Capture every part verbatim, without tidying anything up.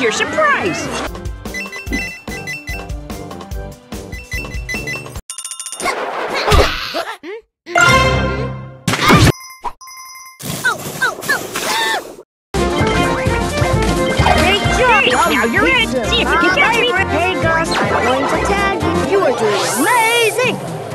your surprise! Great job! Now you're in! See if you can catch me! Hey, Gus, I'm going to tag you. You are doing amazing!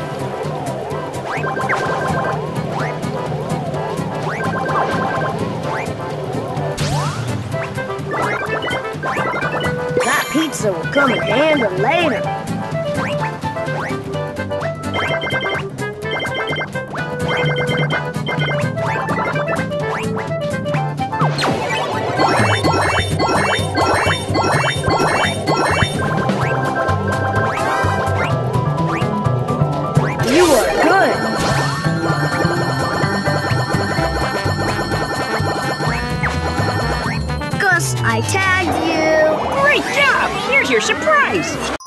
That pizza will come in handy later. You are good. Gus, I tagged you. Great job! Here's your surprise!